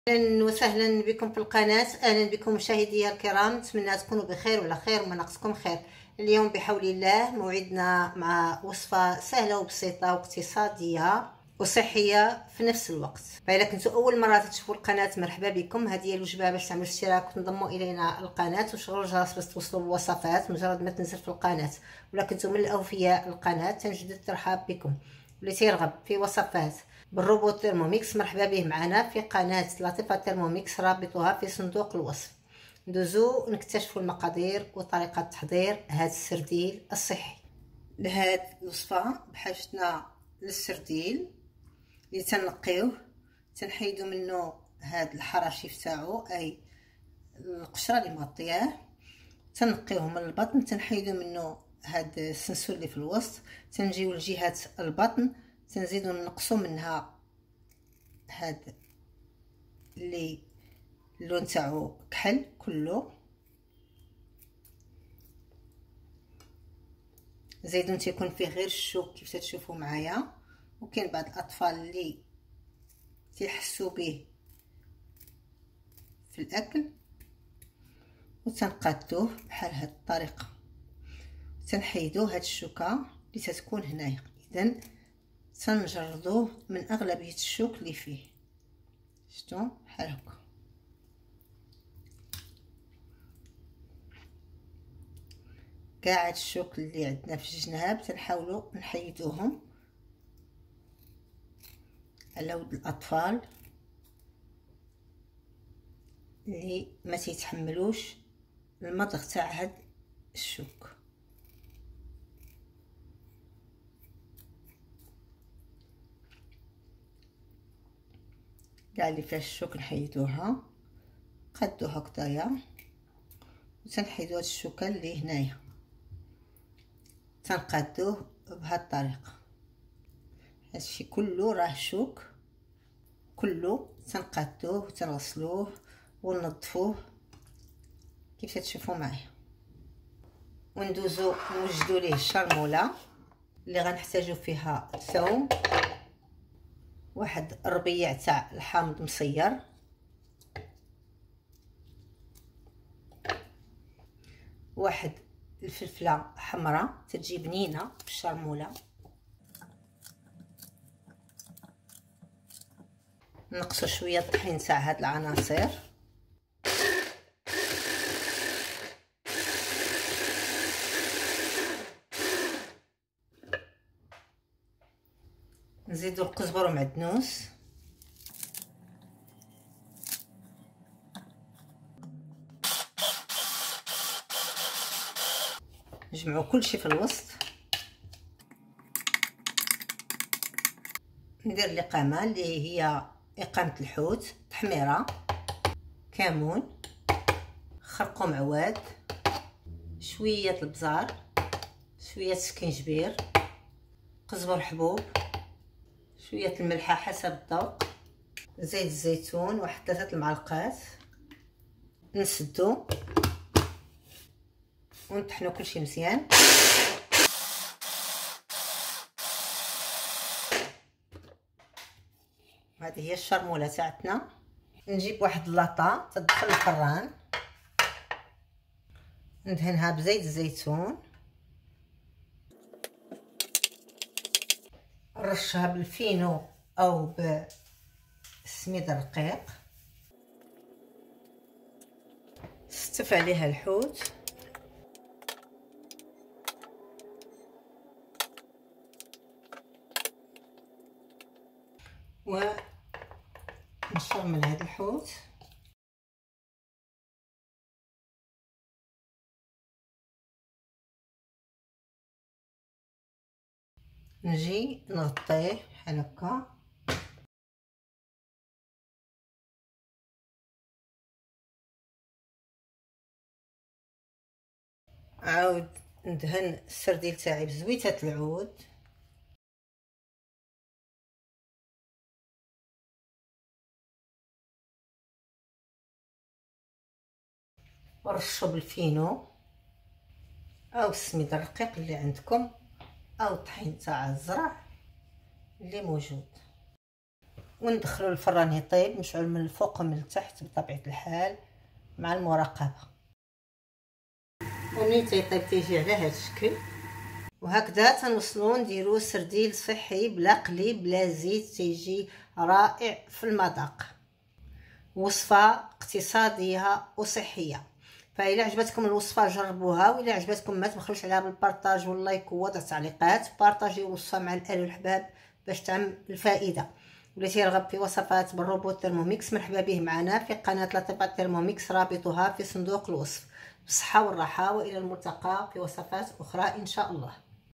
اهلا وسهلا بكم في القناه. اهلا بكم مشاهدي الكرام، نتمنى تكونوا بخير وعلى خير وما ناقصكم خير. اليوم بحول الله موعدنا مع وصفه سهله وبسيطه واقتصاديه وصحيه في نفس الوقت. فإذا كنتوا اول مره تشوفوا القناه مرحبا بكم. هذه هي الوجبه باش تعملوا اشتراك وتنضموا الينا القناه وشغلوا الجرس باش توصلوا بالوصفات مجرد ما تنزل في القناه. ولا كنتوا من الاوفياء القناه تنجدد الترحاب بكم. واللي تيرغب في وصفات بالروبوت ثيرموميكس مرحبا به معنا في قناة لطيفة ثيرموميكس، رابطها في صندوق الوصف. ندوزو نكتشفوا المقادير وطريقة تحضير هذا السرديل الصحي. لهاد الوصفة بحاجتنا للسرديل اللي تنقيوه، تنحيدو منه هاد الحراشيف تاعو اي القشرة اللي مغطياه، تنقيوه من البطن، تنحيدو منه هاد السنسول اللي في الوسط، تنجيو لجهة البطن تنزيدو نقصو منها هاد اللي اللون تاعو كحل كله. زيدون تيكون فيه غير الشوك كيف تشوفوا معايا، وكاين بعض الاطفال اللي تيحسوا به في الاكل، وتنقادوه بحال هاد الطريقه، تنحيدو هاد الشوكه اللي تتكون هنايا. اذا تنجردوه من اغلبيه الشوك اللي فيه، شفتوا بحال هكا. كاع هاد الشوك اللي عندنا في الجناب تنحاولوا نحيدوهم على ود الاطفال اللي ما تيتحملوش المضغ تاع هاد الشوك. كاع اللي فيها الشوك نحيدوها، قدو هكذايا، وتنحيدو هاد الشوكه اللي هنايا تنقادوه بهاد الطريقه. هادشي كله راه شوك، كله تنقادوه وتنغسلوه وننظفوه كيف تشوفوا معايا. وندوزو نوجدو ليه الشرموله اللي غنحتاجو فيها ثوم، واحد الربيع تاع الحامض مصير، واحد الفلفله حمراء تتجي بنينه بالشرموله، نقصوا شويه الطحين تاع هاد العناصر، نزيدو القزبر ومعدنوس، نجمعو كلشي في الوسط. ندير الإقامة اللي هي إقامة الحوت، تحميرة، كمون، خرقوم عواد، شوية البزار، شوية سكينجبير، قزبر حبوب، شوية الملحة حسب الذوق، زيت الزيتون واحد 3 المعالق. نسدو ونطحنو كلشي مزيان. هذه هي الشرموله تاعتنا. نجيب واحد اللاطه تدخل الفران، ندهنها بزيت الزيتون، نرشها بالفينو او بالسميد الرقيق، نستف عليها الحوت، ونشرمل هذا الحوت. نجي نغطيه بحال هكا، عاود ندهن السرديل تاعي بزويته العود، ورشو بالفينو او السميد الرقيق اللي عندكم، او الطحين تاع الزرع اللي موجود. وندخلو الفران يطيب مشعول من الفوق ومن التحت بطبيعه الحال مع المراقبه. ومنين تيطيب تيجي على هذا الشكل، وهكذا تنوصلو نديرو سرديل صحي بلا قلي بلا زيت، تيجي رائع في المذاق. وصفه اقتصاديه وصحيه. فإلا عجبتكم الوصفه جربوها، وإلا عجبتكم ما تبخلوش عليها بالبارطاج واللايك ووضع التعليقات. بارطاجيو الوصفه مع الاهل والحباب باش تعم الفائده. واللي تيرغب في وصفات بالروبوت ترموميكس مرحبا به معنا في قناه لطيفات ترموميكس، رابطها في صندوق الوصف. بالصحه والراحه، والى الملتقى في وصفات اخرى ان شاء الله.